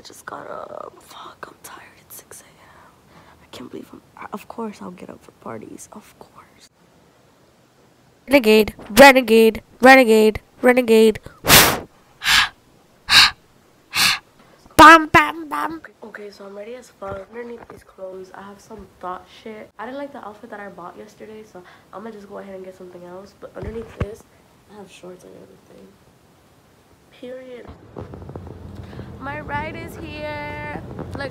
just got up. Fuck, I'm tired. It's 6 a.m. I can't believe of course I'll get up for parties. Of course. Renegade, renegade, renegade, renegade. Bam, bam, bam. Okay, so I'm ready as fuck. Underneath these clothes, I have some thought shit. I didn't like the outfit that I bought yesterday, so I'm gonna just go ahead and get something else. But underneath this, I have shorts and everything. Period. My ride is here. Look.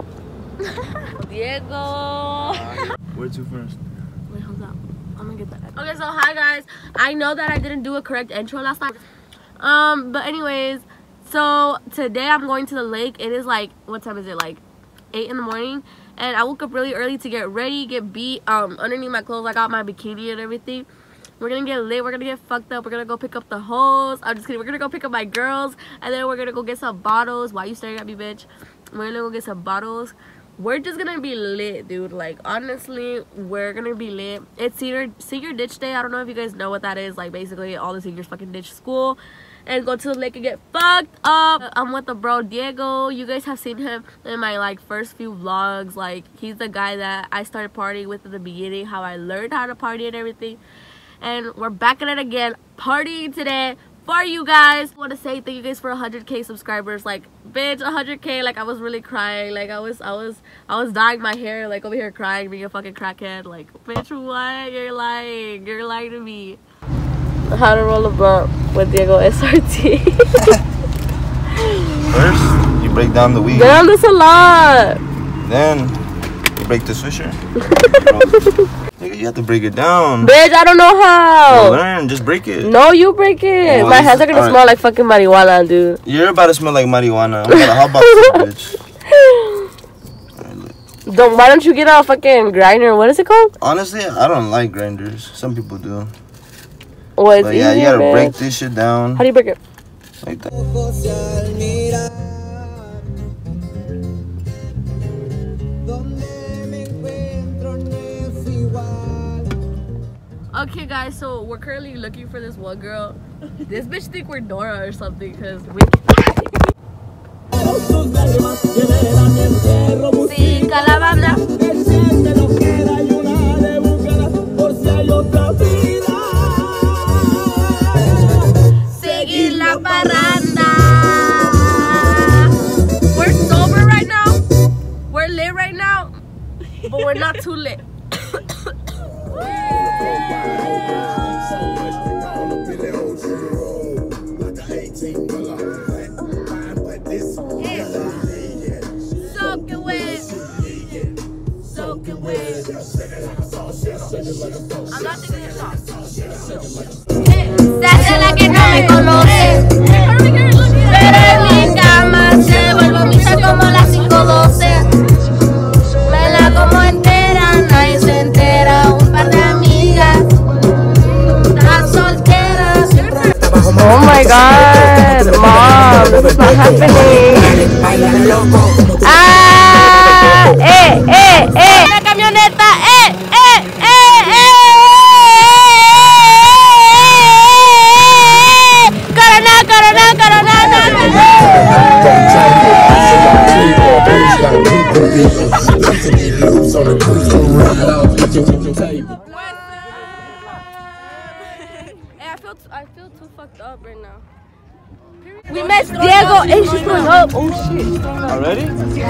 Diego. Where to first? Wait, hold up. I'm gonna get that. Okay, so hi guys. I know that I didn't do a correct intro last time. But anyways, so today I'm going to the lake. It is like, what time is it? Like 8 in the morning. And I woke up really early to get ready, get beat. Underneath my clothes, I got my bikini and everything. We're gonna get lit, we're gonna get fucked up, we're gonna go pick up the hoes. I'm just kidding, we're gonna go pick up my girls, and then we're gonna go get some bottles. Why you staring at me, bitch? We're gonna go get some bottles. We're just gonna be lit, dude. Like, honestly, we're gonna be lit. It's senior ditch day. I don't know if you guys know what that is. Like, basically, all the seniors fucking ditch school and go to the lake and get fucked up. I'm with the bro Diego. You guys have seen him in my like first few vlogs. Like, he's the guy that I started partying with in the beginning, how I learned how to party and everything. And we're back at it again, partying today for you guys. I want to say thank you guys for 100k subscribers. Like, bitch, 100k. Like, I was really crying. Like, I was dyeing my hair, like, over here crying, being a fucking crackhead. Like, bitch, what? You're lying to me. How to roll a bump with Diego SRT. First, you break down the weed. Damn, that's a lot. Then you break the swisher. Nigga, you have to break it down. Bitch, I don't know how. You learn, just break it. No, you break it. Well, my hands are gonna smell like fucking marijuana, dude. You're about to smell like marijuana. I'm gonna hop out this bitch. Why don't you get a fucking grinder? What is it called? Honestly, I don't like grinders. Some people do. Oh, it's but yeah, easier, you gotta bitch. break this shit down. How do you break it? Like that. Okay guys, so we're currently looking for this one girl. This bitch think we're Dora or something because we Seguir la parranda. We're sober right now. We're lit right now, but we're not too lit. I'm not taking a shot. Se hace la que no me conoce, pero en mi cama se vuelve misa como las 5:12. Me la como entera, nadie se entera. Un par de amigas, las solteras. Oh my god, mom, this is not happening. Ah, la camioneta, I feel too fucked up right now. We met Diego and she's throwing up. Oh shit, she's throwing up. Already?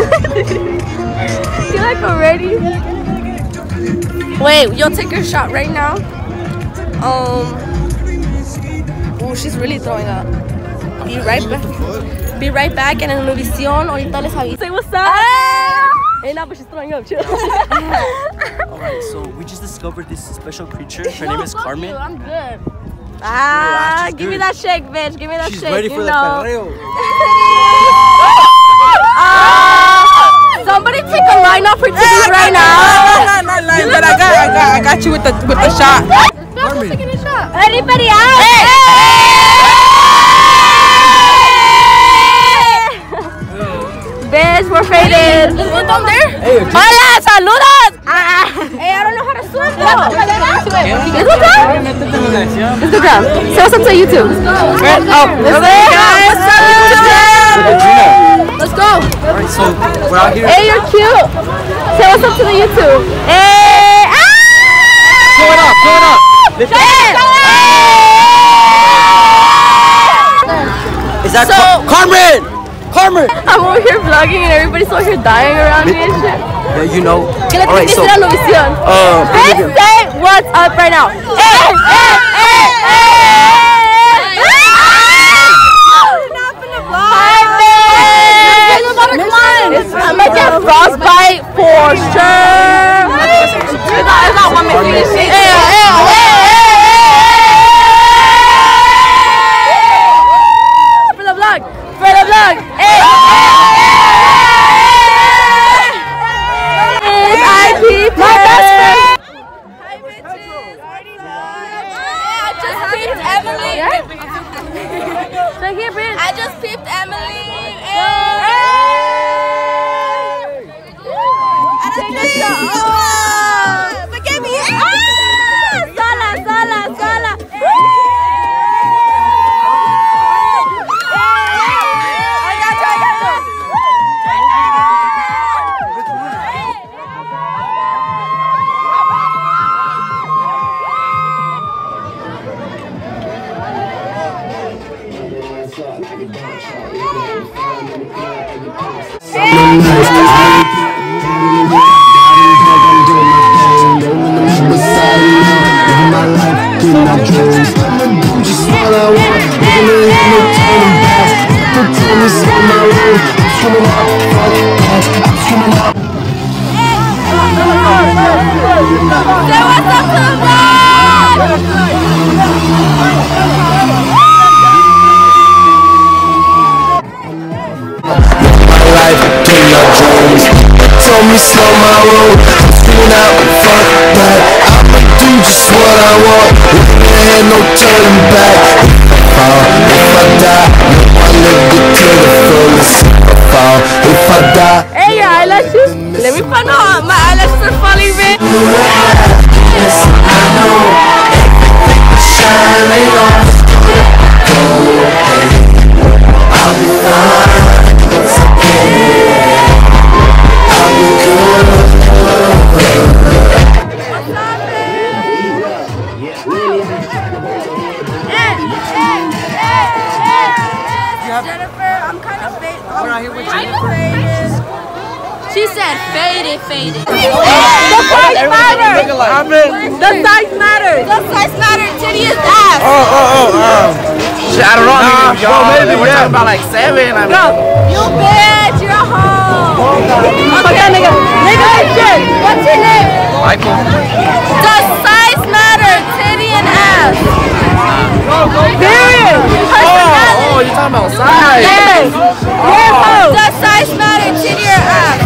You like already? Wait, you'll take your shot right now. Oh, she's really throwing up. Be right back. Be right back in Univision. Ahorita les aviso. Say what's up. Hey, no, but she's throwing up. Chill. Alright, so we just discovered this special creature. Her name is Carmen. I'm good. Ah, give me that shake, bitch. Give me that She's shake. ready for the perreo. Somebody take a line off her TV right now. Not line, but I got you with the shot. Carmen. Taking a shot. Everybody out. Bitch, we're faded. There's one down there. Hola, saludos. Hey, I don't know how to swim though. Is it down? Is it down? Say what's up to YouTube. Oh, let's go. Let's go. out here. Hey, you're cute. Say what's up to the YouTube. Hey. Ah! Blow it up, blow it up. Lift it. Is that Carmen? Carmen! I'm over here vlogging and everybody's over here dying around me and shit. Yeah, you know. Alright, so let's say what's up right now. Hey, hey, hey, hey! I'm gonna get frostbite for sure. It's not one minute. For the vlog. For the vlog. Hey. My best friend. Hi, bitches. I just peeped Emily. So here, bitch. I just peeped Emily. Forgive me. Sola. Told me slow my roll, I'm screaming out, fuck that. I'ma do just what I want, there ain't no turning back. If I fall, if I die, no, I lived it to the fullest. If I fall, if I die. Hey, your eyelashes. Let me find out. My eyelashes are falling red. Yes, I know. Everything will shine, ain't always I'll be fine, it's okay. I'll be good. Jennifer, I'm kind of faded. We're out here with Jennifer. She said faded. The size matters. The size matters. The size matters. Titty is ass. Shit, I don't know. Well, maybe we're talking about like 7. I mean. You bitch. You're a hoe. Okay, nigga. Shit. What's your name? Michael. Does size matter? Titty and ass. Period. Oh, you're talking about size. Yes. Does size matter? Titty or ass?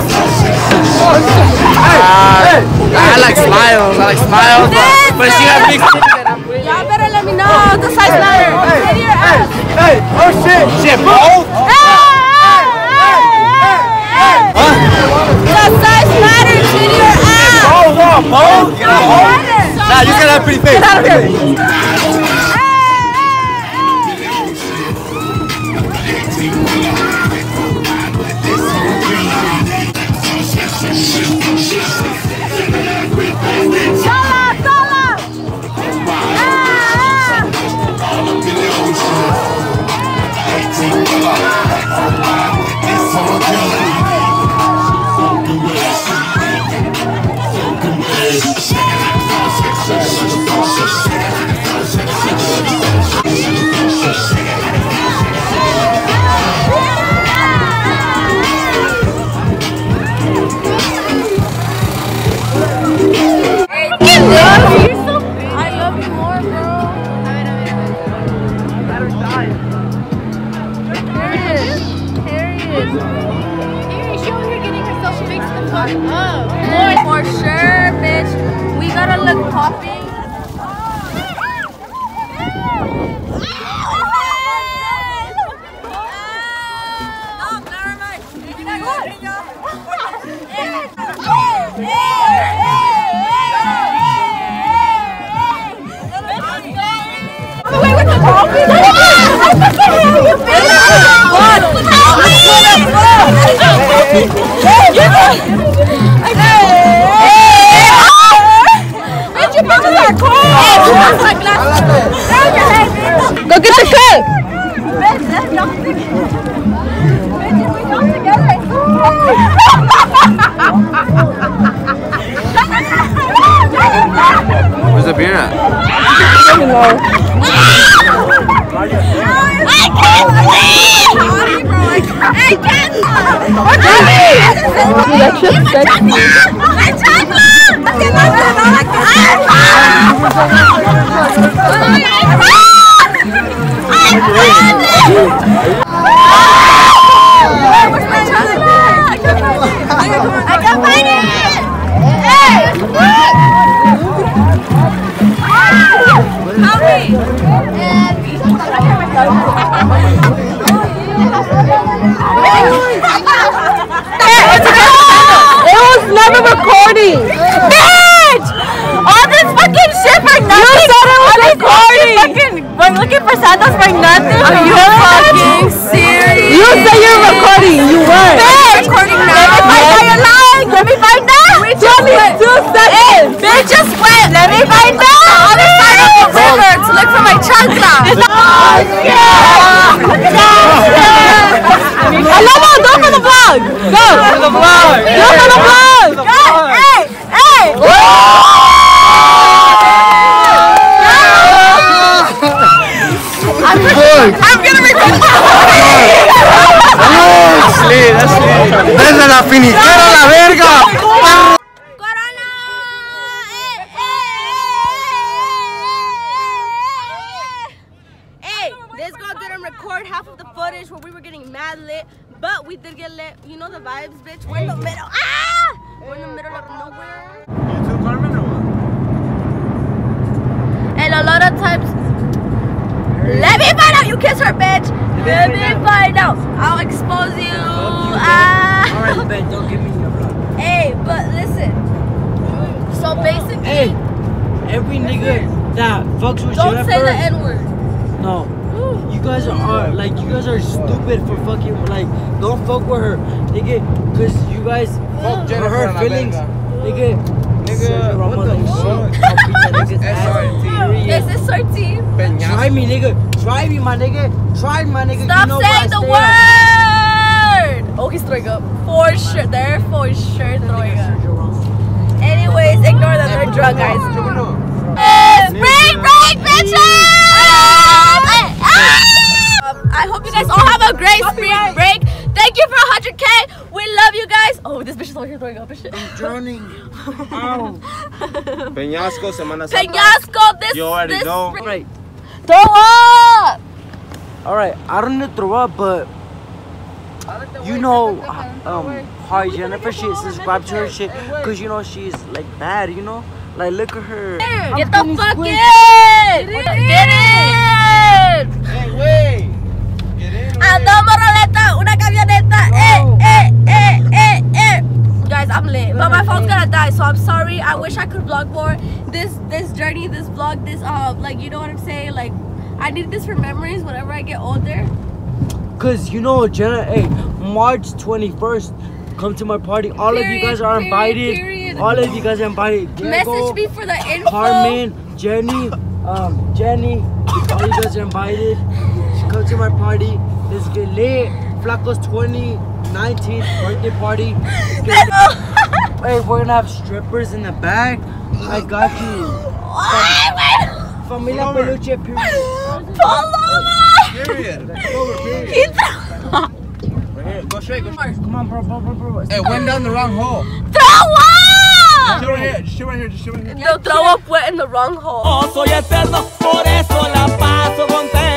I like smiles. But she got big titties. Y'all better let me know. Does size matter? Titty or ass? Hey, oh shit. Shit, bro. Does size matter? Titty or ass? Bro. Nah, you got that pretty face. Get out of here. For sure, bitch. We gotta look popping. What? Where's the beer at? It was never recording. Bitch! All this fucking shit for nothing. You said it was recording. We're looking for Santos for nothing. Are you fucking serious? You said you're recording. You weren't. Bitch! Recording now. Let me find out you're lying. Let me find out. We just went 2 seconds. Bitch just went. Let me find out. The other side of the river to look for my chancla. Oh yeah! Aloma, go for the vlog. Go for the vlog. Go for the vlog. Hey, hey. I'm gonna record. That's desde la finiquera la verga. Corona. Hey, this girl didn't record half of the footage where we were getting mad lit, but we did get lit. You know the vibes, bitch. We're in the middle. Ah! We're in the middle of nowhere. You too, Carmen, or what? And a lot of times, let me find out you kiss her, bitch. Let me find out. I'll expose you. Alright, Ben, don't give me your blood. Hey, but listen. So basically, Hey, every nigga that fucks with don't Jennifer. say the N-word. No. You guys are like, you guys are stupid for fucking, like, don't fuck with her, nigga, cause you guys fuck with her feelings, nigga, what the fuck? Is this sortie? Try me, nigga, try me, my nigga, try my nigga. Stop you know saying the word! Oh, he's throwing up. For sure, they're for sure throwing up. Anyways, ignore them, they're drunk, guys. Spring break, bitches! I hope you guys all have a great spring break. Thank you for 100K. We love you guys. Oh, this bitch is over here throwing up and shit. I'm drowning. Ow. Peñasco, Semana Santa. Peñasco, this. You already this know. spring- Right. Throw up! Alright, I don't need to throw up, but you know how Jennifer shit, subscribe to her shit, cause you know she's like bad, you know? Like look at her. Get the fuck in! Get in! Hey, wait. Get in. Andamos roleta, una camioneta, Guys, I'm lit, but my phone's gonna die, so I'm sorry. I wish I could vlog more. This journey, this vlog, this like, you know what I'm saying? Like, I need this for memories whenever I get older. Cause you know, Jenna, hey, March 21st, come to my party. All of you guys are invited. Period. All of you guys are invited. Message me for the info. Carmen, Jenny, Jenny, all you guys are invited. Come to my party. Let's get lit. Flaco's 2019 birthday party. Hey, we're gonna have strippers in the back. I got you. Familia Peluche, period. Paloma! Period. Go straight, go straight. Come on, bro. Hey, went down the wrong hole. Throw up! Shit right here, just shit right here, just shit right here. The throw up went in the wrong hole. Oh, soy eterno, por eso la paso contento.